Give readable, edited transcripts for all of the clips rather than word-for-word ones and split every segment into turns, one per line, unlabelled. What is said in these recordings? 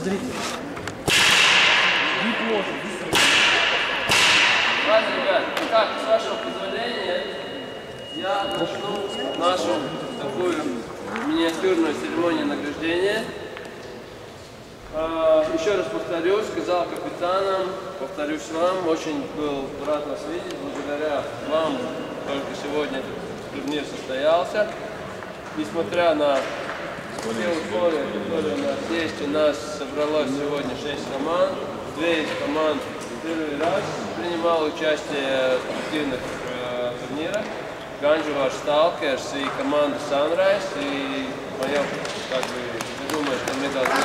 Ладно, ребят, так, с вашего позволения, я начну нашу такую миниатюрную церемонию награждения. Еще раз повторюсь, сказал капитанам, повторюсь вам, очень был рад нас видеть, благодаря вам только сегодня этот турнир состоялся. Несмотря на те условия, которые у нас есть, у нас собралось сегодня 6 команд. 2 из команд первый раз принимало участие в спортивных турнирах. Ganjuvar Stalkers и команда Sunrise. И моя, как бы, я думаю, что мы должны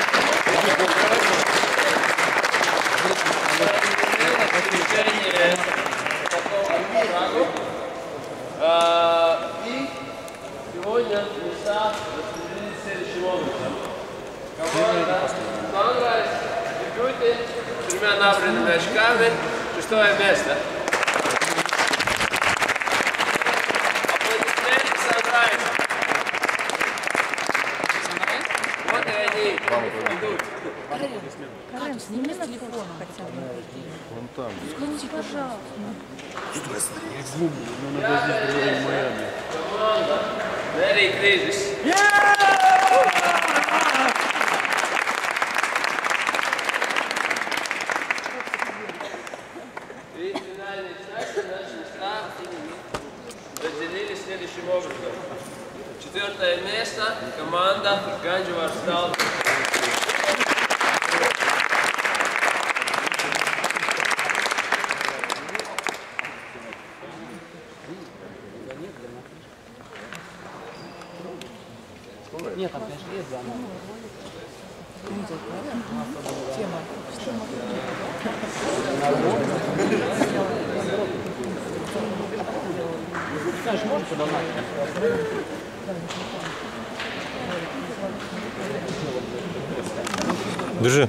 и сегодня места распределились следующим образом. Команда Sunrise дебюты с 3 набранными очками, 6-е место. Аплодисменты Sunrise. Вот и они идут.
Карен, сними на телефон хотя бы.
Вон там.
Скажите, пожалуйста.
Команда Merry Crisis. И финальные части наши места разделились следующим образом. 4-е место команда Ganjuvar Stalkers.
Нет, там, конечно, есть звонок.
Тема.
Знаешь, можешь подавать?
Держи.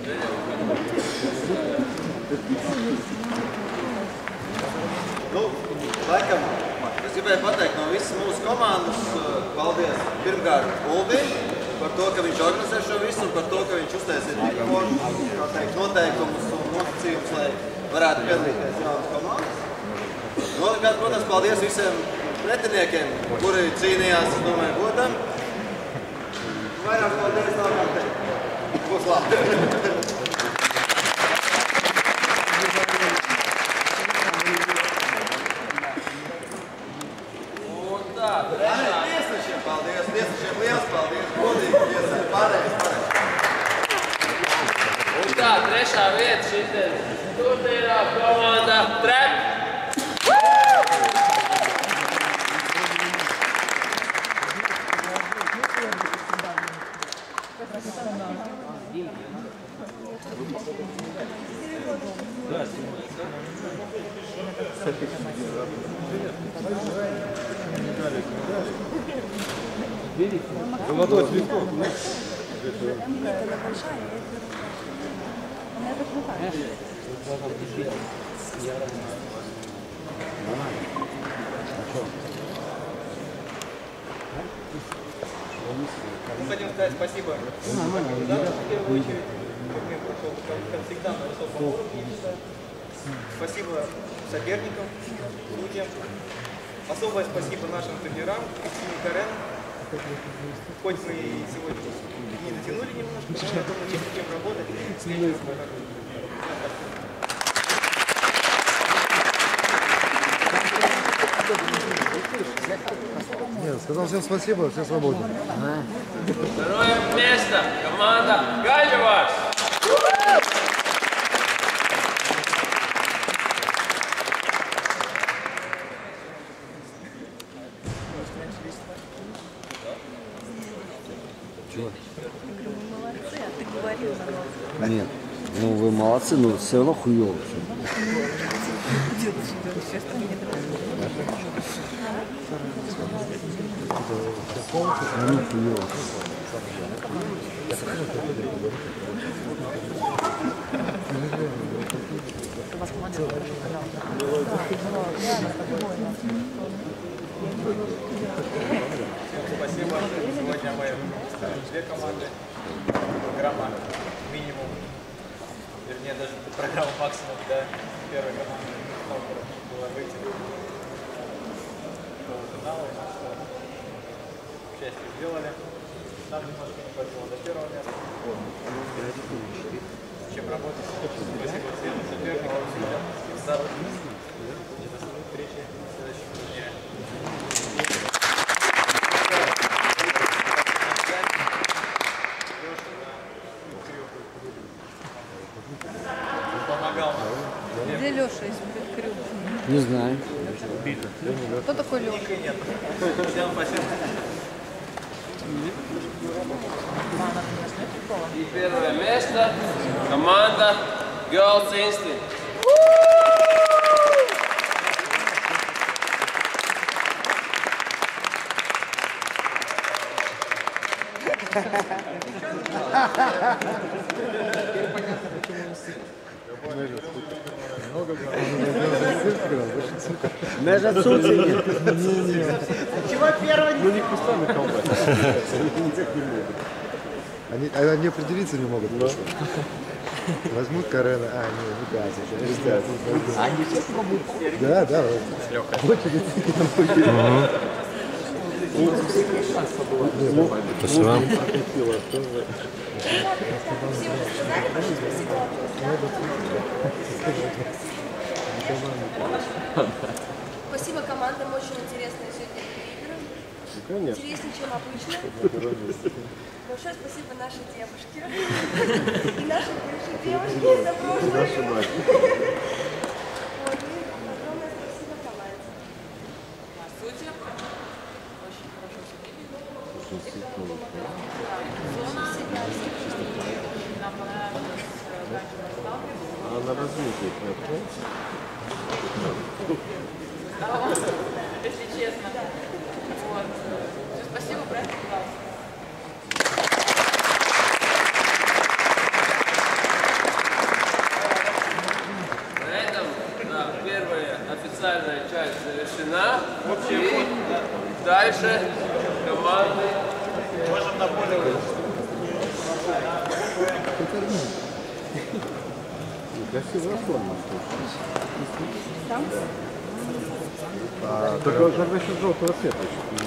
Nu, laikam, es gribēju pateikt no visas mūsu komandas, paldies pirmkārt Uldim par to, ka viņš organizē šo visu un par to, ka viņš uztaisīja tik foršus noteikumus un nosacījumus, lai varētu piedalīties jaunas komandas. Otrkārt, protams, paldies visiem pretiniekiem, kuri cīnījās, es domāju, godam. Vairāk paldies nav kā teikt. Būs labi. Tiesnešiem paldies, tiesnešiem liels paldies, godīgi tiesai, pareizi.
Un tā, 3. vieta šitien turnīrā komanda Trap.
Золотой цветок.
Хотим сказать спасибо организаторам, в первую очередь. Турнир прошел, как всегда, на высоком уровне. Спасибо соперникам, судьям. Особое спасибо нашим тренерам, Кристине и Карен. Хоть мы и сегодня не дотянули немножко, но я думаю, есть с кем работать.
Нет, сказал всем спасибо, все свободны.
2-е место команда Ganjuvar.
Молодцы, а ты говорил за нас.
Нет, ну вы молодцы, но все равно хуёво. Ну, хуёво.
Спасибо. Сегодня мы две команды. Программа «Мини Мне даже программа максимум для первой команды было выйти до финала. К счастью, сделали. Нам немножко не хватило до первого места. Чем работать? Спасибо всем соперникам. И до встречи в следующем турнире. Помогал.
Где Леша из Крюк?
Не знаю.
Кто такой Леша?
Нет. Всем спасибо.
И первое место команда Girls Instinct.
Меж отсутствие.
Чего первый?
Ну, них местами колбасят. Они определиться не могут. Возьмут Карена. А, не гасят.
Они все пробуют.
Да, да. Очередь. Спасибо.
Спасибо командам, очень интересные сегодня игры.
Конечно.
Интереснее, чем обычно. Большое спасибо нашей девушке. И нашей бывшей девушке за прошлое.
Наши мать.
Вот, и огромное спасибо команде.
Судья. Очень хорошо судили. Нам понравилось дальше расставки.
А на развитие их не отправится?
Если честно. Вот. Все, спасибо, брат, пожалуйста.
На этом первая официальная часть завершена. И дальше команды.
Можем на поле выйти.
Красивая форма. Только он же за счет желтого цвета.